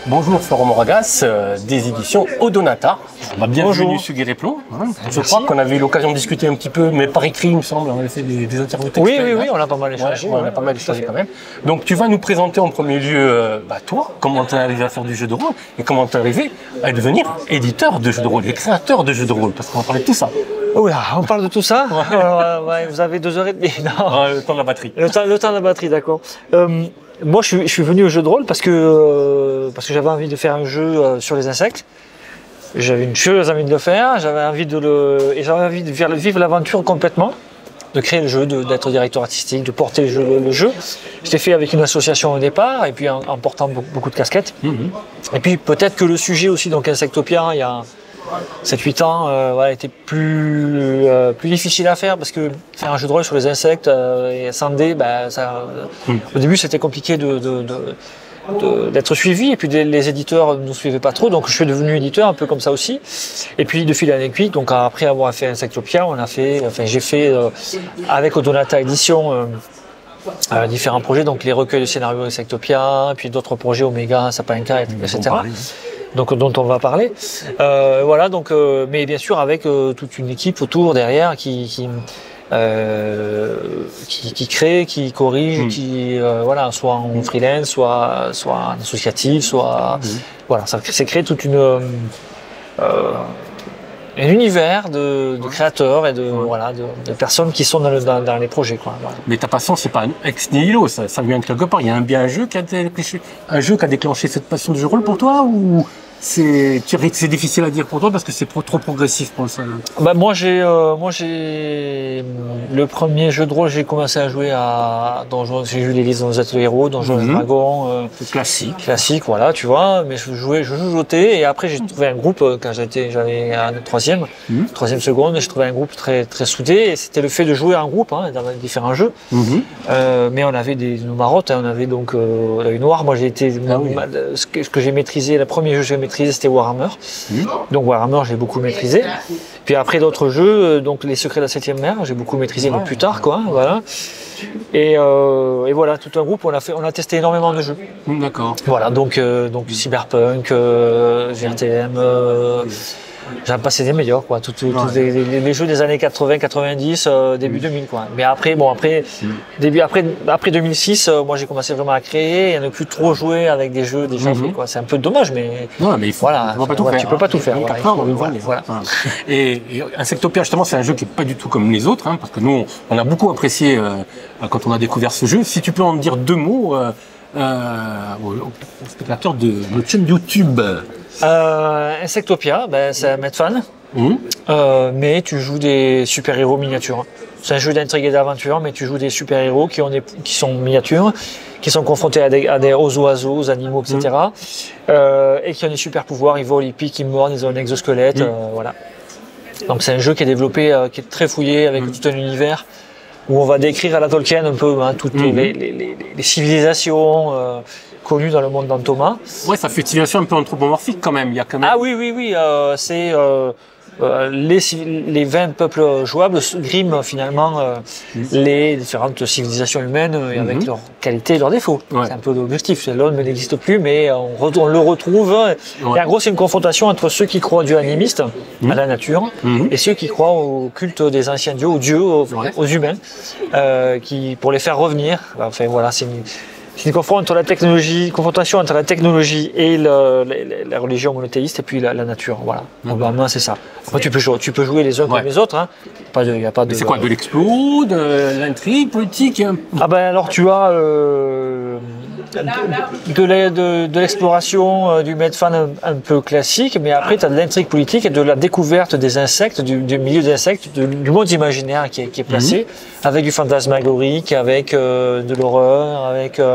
Bonjour Florent Moragas, des éditions Odonata. Bienvenue sur Guéréplon. Je crois qu'on avait eu l'occasion de discuter un petit peu, mais par écrit il me semble, on avait fait des interviews textuelles. Oui, on a pas mal échangé. On a pas mal échangé quand même. Donc tu vas nous présenter en premier lieu, toi, comment tu es arrivé à faire du jeu de rôle et comment tu es arrivé à devenir éditeur de jeux de rôle et créateur de jeux de rôle, parce qu'on va parler de tout ça. Oula, on parle de tout ça. Vous avez 2 heures et demie. Non. Le temps de la batterie. Le temps de la batterie, d'accord. Moi, je suis venu au jeu de rôle parce que j'avais envie de faire un jeu sur les insectes. J'avais une curieuse envie de le faire. J'avais envie de vivre l'aventure complètement, de créer le jeu, d'être directeur artistique, de porter le jeu. Je l'ai fait avec une association au départ et puis en portant beaucoup de casquettes. Et puis peut-être que le sujet aussi, donc Insectopia, il y a 7-8 ans, était plus difficile à faire parce que faire un jeu de rôle sur les insectes et sans dés, au début c'était compliqué d'être suivi et puis les éditeurs ne nous suivaient pas trop, donc je suis devenu éditeur un peu comme ça aussi. Et puis de fil en aiguille, donc après avoir fait Insectopia, j'ai fait avec Odonata Édition différents projets, donc les recueils de scénarios Insectopia, puis d'autres projets Omega, Sapinka, etc. Donc, dont on va parler. Mais bien sûr avec toute une équipe autour derrière qui crée, qui corrige, soit en freelance, soit en associatif, ça s'est créé toute un univers de créateurs et de personnes qui sont dans les projets, quoi. Voilà. Mais ta passion, c'est pas ex nihilo, ça vient de quelque part. Il y a un jeu qui a déclenché cette passion du jeu de rôle pour toi, ou c'est difficile à dire pour toi parce que c'est trop progressif pour ça? Moi j'ai le premier jeu de rôle, j'ai commencé à jouer à Donjons, j'ai joué les listes dans les ateliers héros, Donjons et Dragons, classique, voilà, tu vois, mais je jouais et après j'ai trouvé un groupe quand j'avais un troisième seconde, j'ai trouvé un groupe très très soudé et c'était le fait de jouer en groupe dans différents jeux. Mais on avait nos marottes, on avait donc l'œil noir. Moi j'ai été ce que j'ai maîtrisé, le premier jeu que j'ai maîtrisé c'était Warhammer. Donc Warhammer j'ai beaucoup maîtrisé. Puis après d'autres jeux, donc les secrets de la 7e mer, j'ai beaucoup maîtrisé mais plus tard, quoi, voilà. Et voilà, tout un groupe, on a testé énormément de jeux. D'accord. Voilà, donc Cyberpunk, GRTM, j'en passé des meilleurs, quoi. Tous les jeux des années 80, 90, début 2000, quoi. Mais après 2006, moi j'ai commencé vraiment à créer et à ne plus trop jouer avec des jeux déjà faits, quoi. C'est un peu dommage, mais il faut, tu peux pas tout faire. Voilà. Et Insectopia, justement, c'est un jeu qui est pas du tout comme les autres, parce que nous, on a beaucoup apprécié quand on a découvert ce jeu. Si tu peux en dire 2 mots aux spectateurs de notre chaîne YouTube. Insectopia, c'est un Medfan, mais tu joues des super-héros miniatures. C'est un jeu d'intrigue et d'aventure, mais tu joues des super-héros qui sont miniatures, qui sont confrontés aux oiseaux, aux animaux, etc. Et qui ont des super-pouvoirs, ils volent, ils piquent, ils mordent, ils ont un exosquelette, voilà. Donc c'est un jeu qui est développé, qui est très fouillé, avec tout un univers, où on va décrire à la Tolkien un peu toutes les civilisations connues dans le monde d'Antoma. Ouais, ça fait une civilisation un peu anthropomorphique quand même. Il y a quand même... Ah oui, c'est les 20 peuples jouables griment finalement les différentes civilisations humaines avec leurs qualités et leurs défauts. C'est un peu l'objectif. L'homme n'existe plus, mais on le retrouve. Et en gros, c'est une confrontation entre ceux qui croient aux dieux animistes, à la nature, et ceux qui croient au culte des anciens dieux, aux dieux, aux humains, pour les faire revenir. Enfin voilà, c'est une confrontation entre la technologie et la religion monothéiste et puis la nature. Voilà. Globalement, c'est ça. Après, tu peux jouer les uns comme les autres. C'est quoi, de l'explo, de l'intrigue politique? Alors tu as de l'exploration du Medfan un peu classique, mais après tu as de l'intrigue politique et de la découverte des insectes, du milieu des insectes, du monde imaginaire qui est placé, avec du fantasmagorique, avec de l'horreur,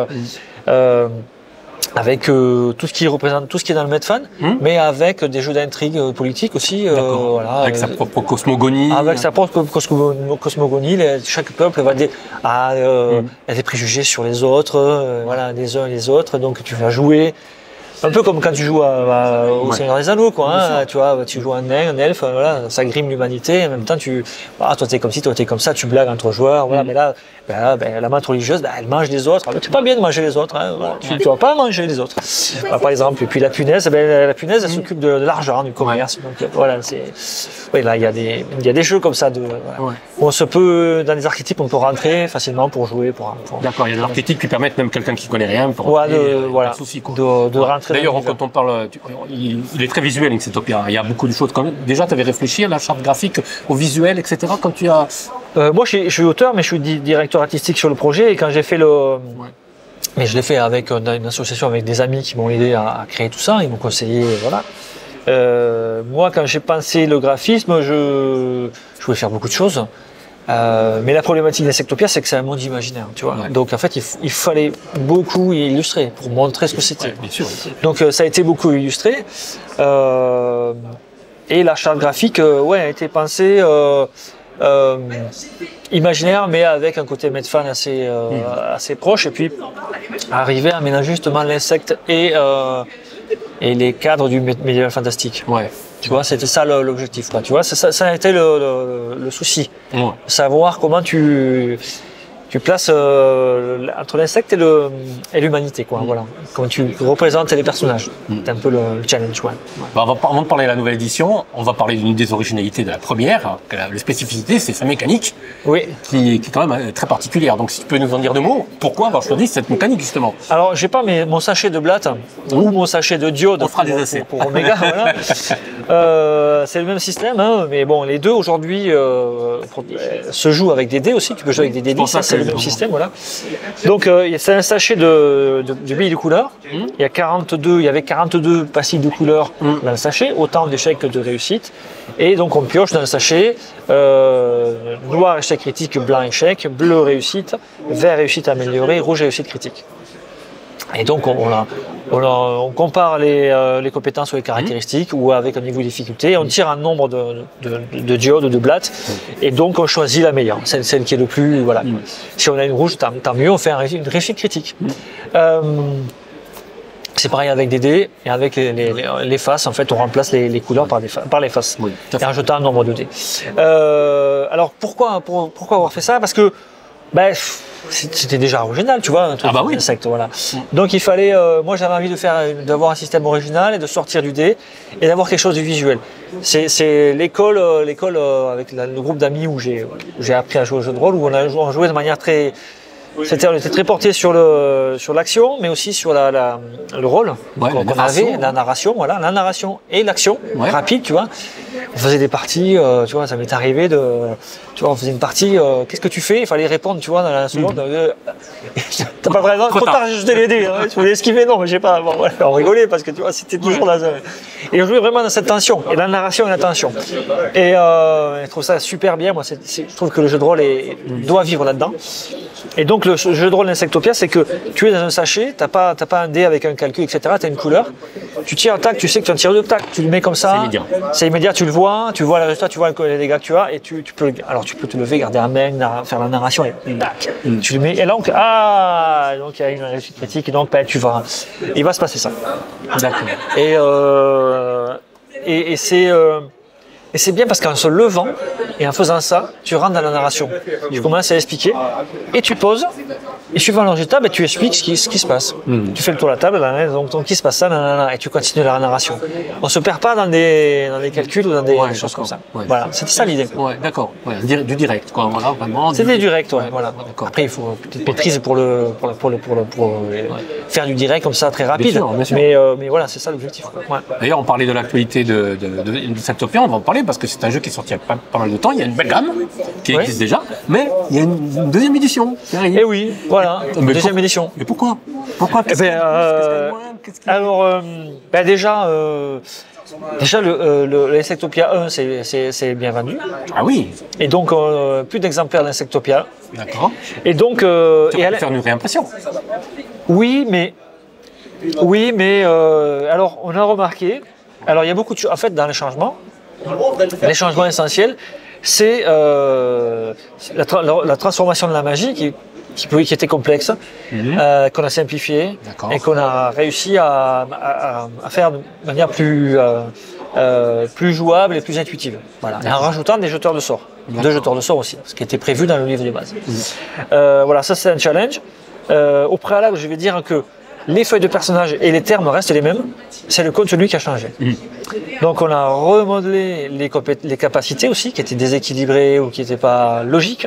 avec tout ce qui représente, tout ce qui est dans le Medfan, mais avec des jeux d'intrigue politique aussi. Avec sa propre cosmogonie. Avec sa propre cosmogonie, chaque peuple a des préjugés sur les autres, les uns et les autres. Donc tu vas jouer Un peu comme quand tu joues au Ouais. Seigneur des Anneaux, quoi. Hein, tu vois, tu joues un nain, un elfe, voilà, ça grime l'humanité. En même temps, toi t'es comme ci, toi t'es comme ça, tu blagues entre joueurs. Voilà, mais là, la maître religieuse, elle mange les autres. Alors, c'est pas bien de manger les autres. Hein, voilà, tu vas pas manger les autres. Voilà, par exemple. Et puis la punaise, la punaise, elle s'occupe de l'argent, du commerce. Donc voilà, oui, là, il y a des jeux comme ça voilà. Ouais. On se peut, dans les archétypes, on peut rentrer facilement pour jouer, D'accord, il y a des archétypes qui permettent même quelqu'un qui connaît rien pour Ouais, pas de souci, quoi. de rentrer. D'ailleurs, dans l'univers. quand on parle, il est très visuel, Insectopia. Il y a beaucoup de choses. Déjà, tu avais réfléchi à la charte graphique, au visuel, etc. Quand tu as. Moi, je suis auteur, mais je suis directeur artistique sur le projet. Et quand j'ai fait mais je l'ai fait avec une association avec des amis qui m'ont aidé à créer tout ça. Ils m'ont conseillé, voilà. Moi, quand j'ai pensé le graphisme, je voulais faire beaucoup de choses. Mais la problématique d'Insectopia, c'est que c'est un monde imaginaire, tu vois. Ouais. Donc en fait, il fallait beaucoup illustrer pour montrer ce que c'était. Ouais, bien sûr. Donc ça a été beaucoup illustré. Et la charte graphique, a été pensée imaginaire, mais avec un côté Medfan assez proche. Et puis arriver à mélanger justement l'insecte et les cadres du médiéval fantastique. Ouais. Tu vois, c'était ça l'objectif. Quoi. Tu vois, ça a été le souci. Ouais. Savoir comment tu places entre l'insecte et l'humanité, quoi. Voilà. Comment tu représentes les personnages. C'est un peu le challenge, ouais. Bah, avant de parler de la nouvelle édition, on va parler d'une des originalités de la première. La spécificité, c'est sa mécanique, Oui. qui est quand même très particulière. Donc, si tu peux nous en dire deux mots, pourquoi avoir choisi cette mécanique, justement? Alors, j'ai pas mon sachet de blatte ou mon sachet de diode On fera des essais. pour Omega. Voilà. C'est le même système, hein, mais bon, les deux aujourd'hui se jouent avec des dés aussi. Tu peux jouer avec des dés pour lisses, ça c'est que- le même système, voilà. Donc, c'est un sachet de billes de couleur. Il y avait 42 pastilles de couleur dans le sachet, autant d'échecs que de réussites. Et donc, on pioche dans le sachet noir échec critique, blanc échec, bleu réussite, vert réussite améliorée, rouge réussite critique. Et donc, on compare les compétences ou les caractéristiques ou avec un niveau de difficulté. On tire un nombre de diodes ou de blattes et donc on choisit la meilleure, celle qui est le plus. Voilà. Si on a une rouge, tant mieux, on fait une réussite critique. C'est pareil avec des dés et avec les faces. En fait, on remplace les couleurs par les faces Oui, tout à fait. et en jetant un nombre de dés. Alors pourquoi avoir fait ça? Parce que c'était déjà original, tu vois, un truc Ah bah oui. d'insecte, voilà. Donc il fallait, moi j'avais envie d'avoir un système original et de sortir du dé et d'avoir quelque chose de visuel. C'est l'école avec le groupe d'amis où j'ai appris à jouer au jeu de rôle, où on jouait de manière très. On était très porté sur l'action, mais aussi sur le rôle Ouais, qu'on la narration. avait, la narration, voilà, la narration et l'action Ouais. rapide, tu vois. On faisait des parties, tu vois, ça m'est arrivé tu vois, on faisait une partie, qu'est-ce que tu fais? Il fallait répondre, tu vois, dans la seconde. T'as pas vraiment, trop tard, j'ai jeté les dés, hein, je voulais esquiver, non, mais j'ai pas, bon, voilà, on rigolait parce que tu vois, c'était toujours dans un. Et on jouait vraiment dans cette tension, et la narration et la tension. Et je trouve ça super bien, moi, je trouve que le jeu de rôle doit vivre là-dedans. Et donc le jeu de rôle d'Insectopia, c'est que tu es dans un sachet, t'as pas un dé avec un calcul, etc. Tu as une couleur, tu tires un tac, tu sais que tu as un tir de tac, tu le mets comme ça, c'est immédiat, tu le vois le résultat, tu vois les dégâts que tu as, et tu peux te lever, garder un main, faire la narration, et tac, tu le mets, et donc, donc il y a une réussite critique, et donc il va se passer ça. D'accord. Et c'est bien parce qu'en se levant et en faisant ça, tu rentres dans la narration. Tu commences à expliquer et tu poses. Et suivant le résultat, tu expliques ce qui se passe. Tu fais le tour de la table, donc il se passe ça, nanana, et tu continues la narration. On ne se perd pas dans des calculs ou dans des choses comme ça. Ouais. Voilà, c'était ça l'idée. Ouais, d'accord. Ouais, du direct, quoi. Voilà, vraiment. C'était direct, ouais. Voilà. D'accord. Après, il faut peut-être maîtrise pour faire du direct comme ça très rapide. Bien sûr. Mais voilà, c'est ça l'objectif. Ouais. D'ailleurs, on parlait de l'actualité de Insectopia, on va en parler parce que c'est un jeu qui est sorti il y a pas mal de temps. Il y a une belle gamme qui existe déjà, mais il y a une deuxième édition qui arrive. Et oui, voilà, Mais deuxième édition. Mais pourquoi? Alors, déjà, l'Insectopia 1, c'est bien vendu. Ah oui, Et donc, plus d'exemplaires d'Insectopia. d'accord. Et donc, Tu vas faire une réimpression. oui, mais alors, on a remarqué, alors il y a beaucoup de choses, en fait, dans les changements essentiels, c'est la transformation de la magie qui était complexe, qu'on a simplifié D'accord. et qu'on a réussi à faire de manière plus jouable et plus intuitive. Voilà. Et en rajoutant des jeteurs de sorts. D'accord. 2 jeteurs de sorts aussi, ce qui était prévu dans le livre de base. Voilà, ça c'est un challenge. Au préalable, je vais dire que les feuilles de personnages et les termes restent les mêmes. C'est le contenu qui a changé. Donc on a remodelé les capacités aussi, qui étaient déséquilibrées ou qui n'étaient pas logiques.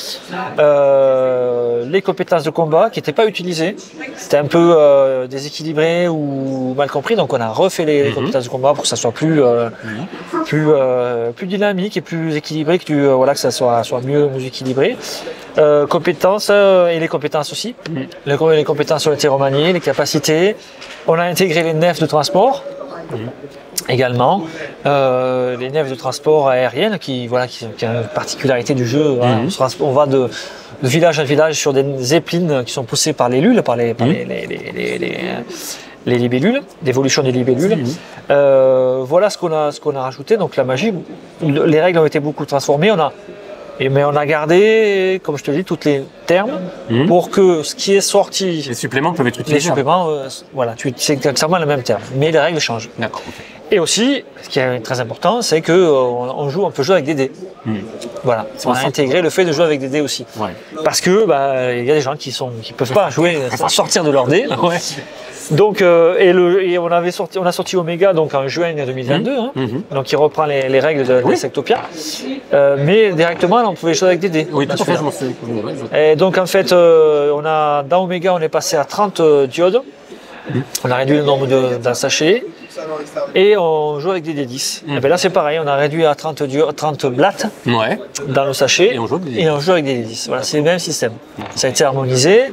Les compétences de combat qui n'étaient pas utilisées. C'était un peu déséquilibré ou mal compris. Donc on a refait les compétences de combat pour que ça soit plus dynamique et plus équilibré, que ça soit mieux équilibré. Compétences et les compétences aussi. Les compétences ont été remaniées, les capacités. On a intégré les nefs de transport. Également, les nefs de transport aériennes qui est une particularité du jeu. Hein. On va de village à village sur des zeppelins qui sont poussés par les lules, par les libellules, l'évolution des libellules. Voilà ce qu'on a rajouté. Donc la magie, les règles ont été beaucoup transformées. Mais on a gardé, comme je te dis, tous les termes pour que ce qui est sorti. Les suppléments peuvent être utilisés. Les suppléments, c'est exactement le même terme, mais les règles changent. D'accord. Et aussi, ce qui est très important, c'est qu'on peut jouer avec des dés. Voilà, on a intégré le fait de jouer avec des dés aussi. Ouais. Parce que il y a des gens qui peuvent pas jouer, sortir de leur dés. Ouais. Donc, on a sorti Omega donc en juin 2022, donc il reprend les règles de Sectopia, mais directement on pouvait jouer avec des dés. Oui, tout à fait, je m'en souviens. Et donc en fait, dans Omega on est passé à 30 diodes, on a réduit le nombre d'un sachet. Et on joue avec des D10. Et bien là c'est pareil, on a réduit à 30 blattes dans le sachet et on joue avec des D10. Voilà, c'est le même système. Ça a été harmonisé.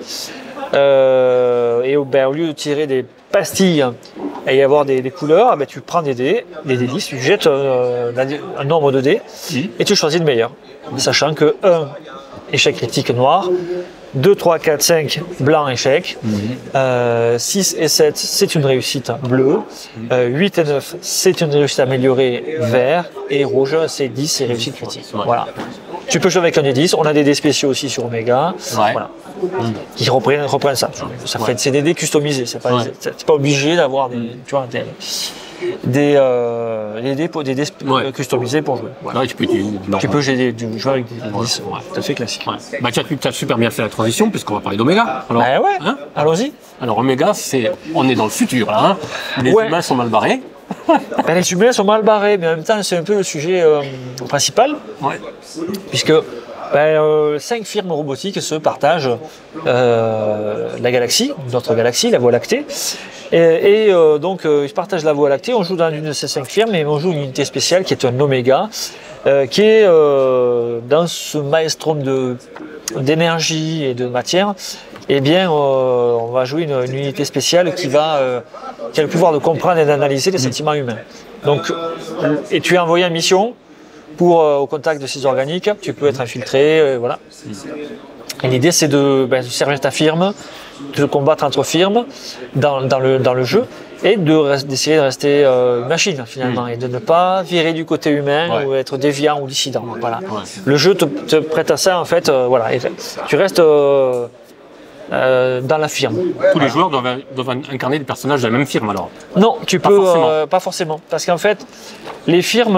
Au lieu de tirer des pastilles et y avoir des couleurs, tu prends des dés, des D10, tu jettes un nombre de dés et tu choisis le meilleur. Sachant que 1 échec critique noir, 2, 3, 4, 5 blanc échec, 6 et 7 c'est une réussite bleue, 8 et 9 c'est une réussite améliorée vert et rouge c'est 10 c'est réussite critique. Voilà. Tu peux jouer avec un des 10, on a des dés spéciaux aussi sur Omega, voilà. Qui reprennent ça. C'est des dés customisés, c'est pas obligé d'avoir des dés customisés pour jouer. Voilà. Tu peux jouer avec des 10, tout à fait classique. Tu as super bien fait la transition puisqu'on va parler d'Omega. Alors, allons-y. Alors Omega, on est dans le futur là. Les humains sont mal barrés. Les humains sont mal barrés, mais en même temps c'est un peu le sujet principal. Puisque 5 firmes robotiques se partagent la galaxie, notre galaxie, la Voie lactée. Donc ils se partagent la Voie lactée, on joue dans une de ces 5 firmes et on joue une unité spéciale qui est un Oméga, qui est dans ce maelstrom d'énergie et de matière. On va jouer une unité spéciale qui a le pouvoir de comprendre et d'analyser les sentiments humains. Donc, et tu es envoyé en mission au contact de ces organiques, tu peux être infiltré, voilà. Et l'idée c'est de servir ta firme, de combattre entre firmes dans le jeu et d'essayer de rester une machine finalement et de ne pas virer du côté humain ou être déviant ou dissident. Voilà. Le jeu te prête à ça en fait, voilà. Et tu restes dans la firme. Tous les joueurs doivent incarner des personnages de la même firme alors? Non, pas forcément. Parce qu'en fait, les firmes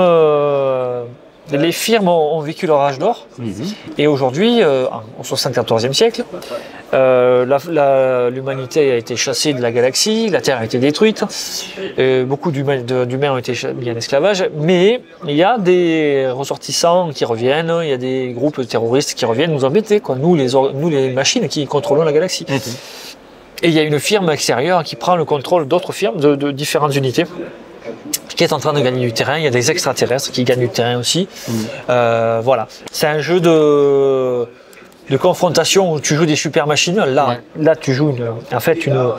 ont vécu leur âge d'or. Et aujourd'hui, au 74e siècle, l'humanité a été chassée de la galaxie, la Terre a été détruite, beaucoup d'humains ont été mis en esclavage, mais il y a des ressortissants qui reviennent, il y a des groupes terroristes qui reviennent nous embêter, nous les machines qui contrôlons la galaxie. Et il y a une firme extérieure qui prend le contrôle d'autres firmes, de différentes unités, qui est en train de gagner du terrain. Il y a des extraterrestres qui gagnent du terrain aussi. Voilà. C'est un jeu de confrontation où tu joues des super machines. Là tu joues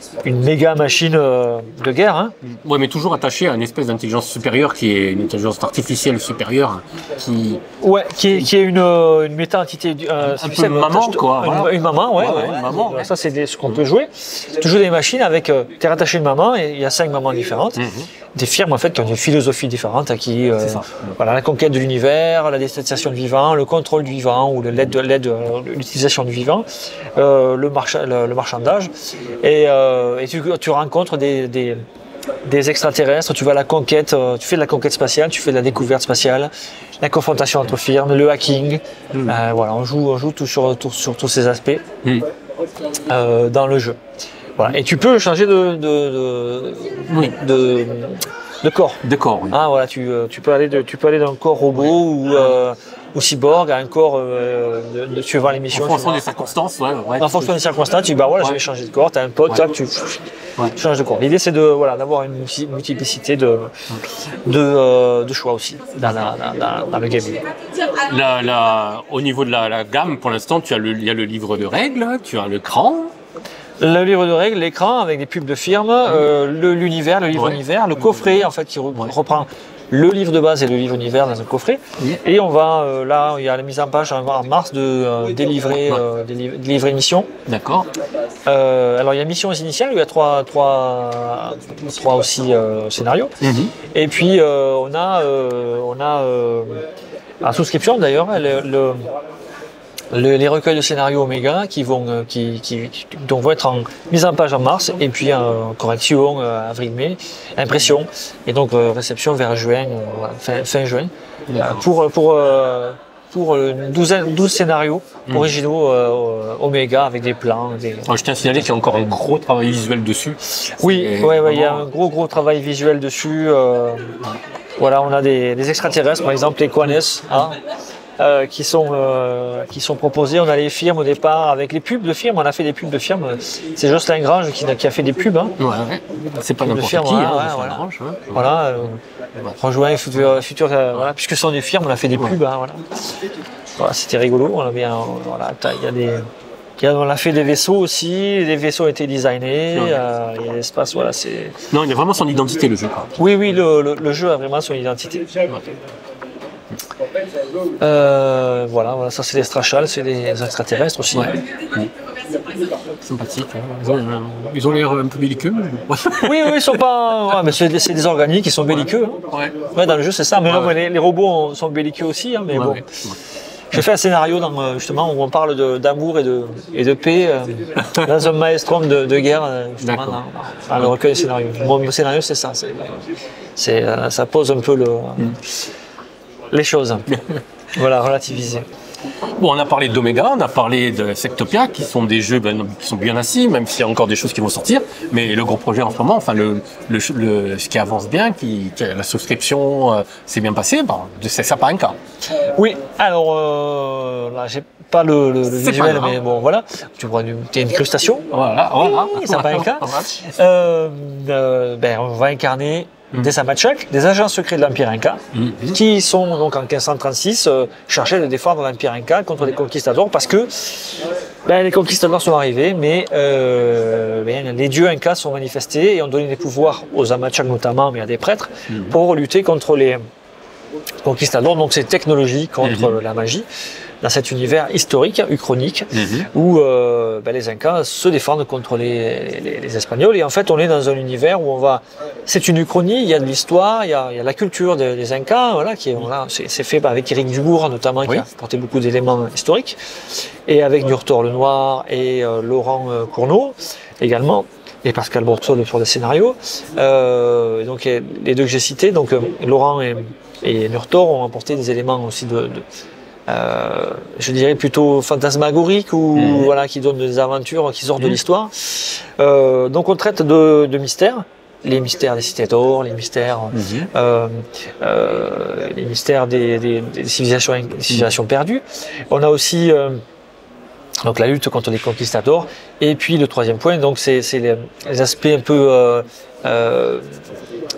une méga machine de guerre. Hein. Ouais, mais toujours attaché à une espèce d'intelligence supérieure qui est une intelligence artificielle supérieure qui. Ouais, qui est une méta-entité Un peu maman, quoi. Voilà. Une maman, ouais. Une maman, ouais. Ça, c'est ce qu'on peut jouer. Tu joues des machines avec. Tu es rattaché à une maman et il y a 5 mamans différentes. Des firmes, en fait, qui ont une philosophie différente à qui. Voilà, la conquête de l'univers, la déstabilisation du vivant, le contrôle du vivant ou l'utilisation du vivant, le marchandage. Et tu rencontres des extraterrestres, tu vas à la conquête, tu fais de la conquête spatiale, tu fais de la découverte spatiale, la confrontation entre firmes, le hacking. Voilà, on joue sur tous ces aspects dans le jeu. Voilà. Et tu peux changer de corps. De corps, oui. Ah, voilà, tu peux aller d'un corps robot ou cyborg à un corps suivant les missions. En fonction des circonstances, En fonction des circonstances, tu dis bah voilà, je vais changer de corps, tu as un pote, tac, tu changes de corps. L'idée c'est d'avoir une multiplicité de choix aussi dans le gaming. Au niveau de la gamme, pour l'instant, il y a le livre de règles, tu as l'écran. Le livre de règles, l'écran avec des pubs de firme, le livre univers, le coffret en fait qui reprend le livre de base et le livre univers dans un coffret. Et on va là, il y a la mise en page en mars des livrets missions. D'accord. Alors il y a missions initiales, il y a trois aussi scénarios. Et puis on a en souscription d'ailleurs les recueils de scénarios Omega qui vont être en mise en page en mars et puis en correction avril-mai, impression et donc réception vers juin, fin juin pour 12 scénarios originaux Omega avec des plans. Je tiens à signaler qu'il y a encore un gros travail visuel dessus. Oui, il y a un gros travail visuel dessus. Voilà, on a des extraterrestres, par exemple les Quanes. Qui sont proposés. On a les firmes au départ avec les pubs de firmes. On a fait des pubs de firmes. C'est Jocelyn Grange qui a fait des pubs. Hein. Ouais. C'est pas n'importe qui. Grange. Voilà. Rejoint futur. Voilà. Puisque ce sont des firmes, on a fait des pubs. Hein, voilà, c'était rigolo. On a bien. Voilà. On a fait des vaisseaux aussi. Les vaisseaux ont été designés. Il y a l'espace. Voilà. Non, il a vraiment son identité le jeu. Oui. Le jeu a vraiment son identité. Voilà, ça c'est les Strachals, c'est les extraterrestres aussi. Sympathique. Ils ont l'air un peu belliqueux. Oui, ils sont pas. Mais c'est des organiques, ils sont belliqueux. Hein. Dans le jeu, c'est ça. Mais non, les robots sont belliqueux aussi. Hein, mais bon. J'ai fait un scénario justement où on parle d'amour et de paix dans un maelstrom de guerre, justement, dans le recueil des scénarios. Mon scénario, c'est ça. Ça pose un peu les choses. Voilà, relativiser. Bon, on a parlé d'Omega, on a parlé de Sectopia, qui sont des jeux qui sont bien assis, même s'il y a encore des choses qui vont sortir. Mais le gros projet en ce moment, enfin ce qui avance bien, la souscription s'est bien passée, c'est Sapainka. Oui, alors là, j'ai pas le visuel, mais bon, voilà. Tu vois une incrustation. Voilà. Sapainka. On va incarner des Samachak, des agents secrets de l'Empire Inca, qui sont donc en 1536 chargés de défendre l'Empire Inca contre les conquistadors parce que les conquistadors sont arrivés, mais les dieux Incas sont manifestés et ont donné des pouvoirs aux Amachak notamment, mais à des prêtres, pour lutter contre les conquistadors. Donc c'est technologie contre la magie. Dans cet univers historique, uchronique, où les Incas se défendent contre les Espagnols. Et en fait, on est dans un univers où c'est une uchronie, il y a de l'histoire, il y a la culture des Incas, c'est fait avec Éric Dubourg notamment, qui a apporté beaucoup d'éléments historiques, et avec Nurtor le Noir et Laurent Cournot également, et Pascal Bourseau sur les scénarios. Donc les deux que j'ai cités, donc Laurent et Nurtor ont apporté des éléments aussi je dirais plutôt fantasmagoriques ou qui donnent des aventures qui sortent de l'histoire. Donc on traite de mystères, les mystères des cités d'or, les mystères des civilisations perdues. On a aussi donc la lutte contre les conquistadors. Et puis le troisième point, donc c'est les aspects un peu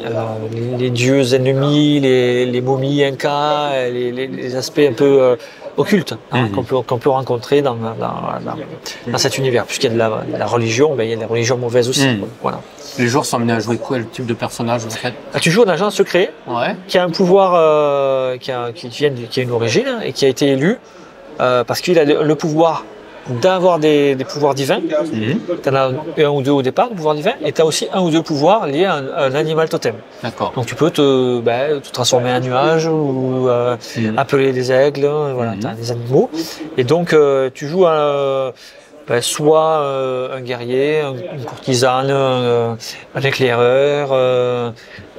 les dieux ennemis, les momies incas, les aspects un peu occultes qu'on peut rencontrer dans cet univers. Puisqu'il y a de la religion, ben, il y a de la religion mauvaise aussi. Voilà. Les joueurs sont amenés à jouer quel type de personnage en fait? Tu joues un agent secret qui a un pouvoir qui a une origine et qui a été élu parce qu'il a le pouvoir d'avoir des pouvoirs divins. Tu en as un ou deux au départ, de pouvoirs divins, et tu as aussi un ou deux pouvoirs liés à un animal totem. D'accord. Donc tu peux te transformer en nuage ou appeler des aigles, voilà, tu as des animaux. Et donc tu joues soit un guerrier, une courtisane, un éclaireur,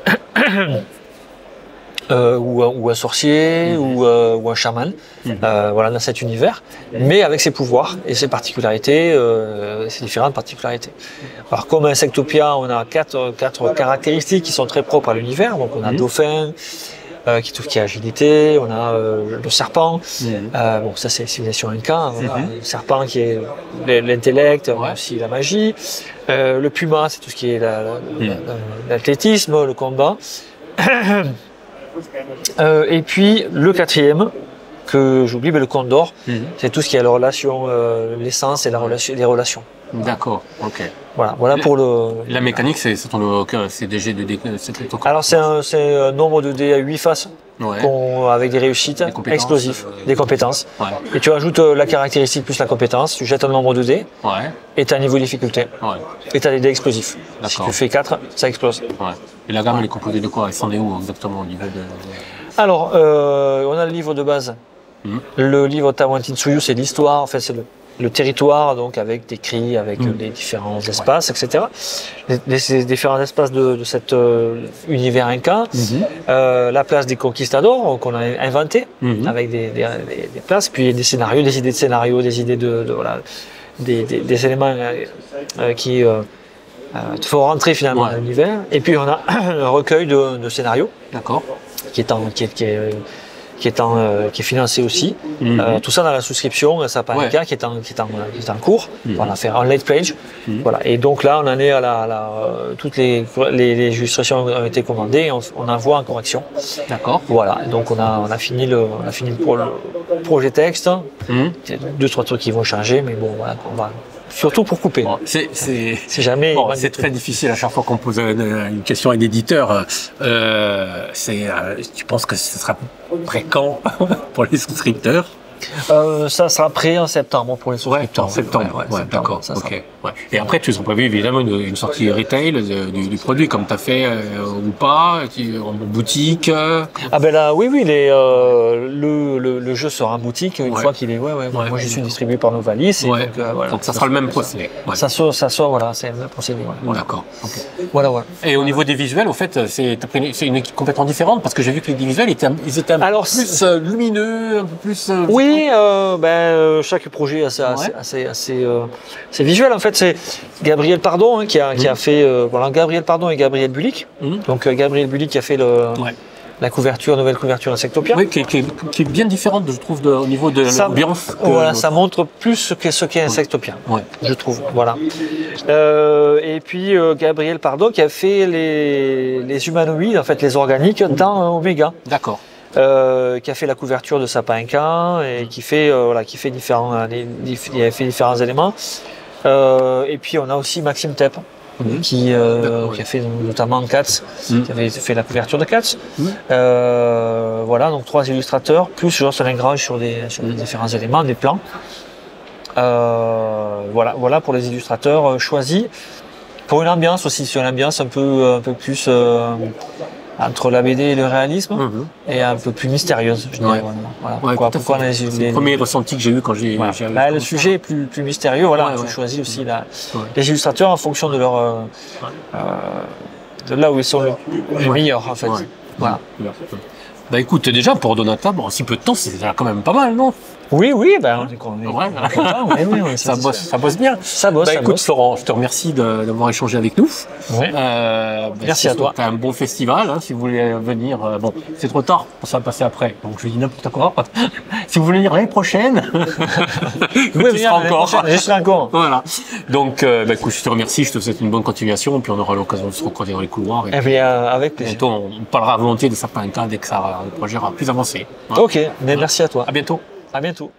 ou un sorcier ou un chaman, voilà, dans cet univers, mais avec ses pouvoirs et ses particularités, ses différentes particularités. Alors comme Insectopia, on a quatre caractéristiques qui sont très propres à l'univers. Donc on a dauphin, qui tout ce qui est agilité, on a le serpent, bon ça c'est civilisation Inca, le serpent qui est l'intellect, aussi la magie, le puma c'est tout ce qui est l'athlétisme, le combat. Et puis le quatrième que j'oublie, le condor, c'est tout ce qui est la relation, l'essence et les relations. D'accord, ok. Voilà pour le. La mécanique, c'est des jets de dés. Alors c'est un nombre de dés à 8 faces avec des réussites explosives, des compétences. Et tu ajoutes la caractéristique plus la compétence, tu jettes un nombre de dés et tu as un niveau de difficulté. Et tu as des dés explosifs. Si tu fais 4, ça explose. Et la gamme, elle est composée de quoi? Elle s'en est où exactement au niveau de... Alors, on a le livre de base. Le livre Tawantinsuyu, c'est l'histoire, en fait, c'est le territoire, donc avec des cris, avec les différents espaces, etc. Les différents espaces de cet univers inca. La place des conquistadors qu'on a inventé, avec des places, puis des scénarios, des idées de scénarios, des idées des éléments qui te font rentrer finalement dans l'univers. Et puis on a un recueil de scénarios, qui est financé aussi. Tout ça dans la souscription Sapin Inca qui est en cours. On va faire un late page. Voilà. Et donc là, on en est à toutes les illustrations ont été commandées et on envoie en correction. D'accord. Voilà. Donc on a fini le projet texte. Il y a 2-3 trucs qui vont changer, mais bon, voilà, on va. Surtout pour couper. Bon, c'est très difficile à chaque fois qu'on pose une question à un éditeur. Tu penses que ce sera prêt quand pour les souscripteurs? Ça sera prêt en septembre pour les souscripteurs. En septembre, d'accord. Et après, tu as prévu évidemment une sortie retail du produit, comme tu as fait ou pas, en boutique. Ah ben là, oui, le jeu sera en boutique une fois qu'il est. Moi, je suis distribué par Novalis. Donc ça sera le même procédé. Ça sort, voilà, c'est le même procédé. D'accord. Voilà. Et au niveau des visuels, au fait, c'est une équipe complètement différente parce que j'ai vu que les visuels étaient un peu plus lumineux, un peu plus. Oui, chaque projet a ses visuels. En fait, c'est Gabriel Pardon qui a fait. Gabriel Pardon et Gabriel Bulik. Donc Gabriel Bulik qui a fait la nouvelle couverture Insectopia. Oui, qui est bien différente, je trouve, au niveau de l'ambiance. Voilà, ça montre plus ce qu'est Insectopia, je trouve. Voilà. Et puis Gabriel Pardon qui a fait les humanoïdes, en fait, les organiques dans Omega. D'accord. Qui a fait la couverture de Sapin Inca et qui fait différents éléments. Et puis on a aussi Maxime Tepp qui a fait notamment Cats, qui avait fait la couverture de Cats. Voilà, donc 3 illustrateurs plus Jocelyn Lengrange sur les différents éléments, des plans. Voilà pour les illustrateurs choisis. Pour une ambiance aussi, sur une ambiance un peu plus entre la BD et le réalisme, et un peu plus mystérieuse, je dirais. Pourquoi c'est le premier ressenti que j'ai eu quand j'ai... le sujet est plus mystérieux, je choisis aussi les illustrateurs en fonction de leur... de là où ils sont les meilleurs, en fait. Voilà. Bah écoute, déjà, pour Donata, en si peu de temps, c'est déjà quand même pas mal, non? Oui, on est content. Ça bosse bien. Ça bosse. Écoute, Florent, je te remercie d'avoir échangé avec nous. Merci à toi. C'était un bon festival, si vous voulez venir. Bon, c'est trop tard, ça va passer après. Donc je dis n'importe quoi. Si vous voulez venir l'année prochaine, je serai encore. Voilà. Donc, écoute, je te remercie, je te souhaite une bonne continuation, puis on aura l'occasion de se recroiser dans les couloirs. Et puis, avec plaisir. Bientôt, on parlera volontiers de Sapin Inca dès que le projet aura plus avancé. Ok, mais merci à toi. À bientôt. À bientôt.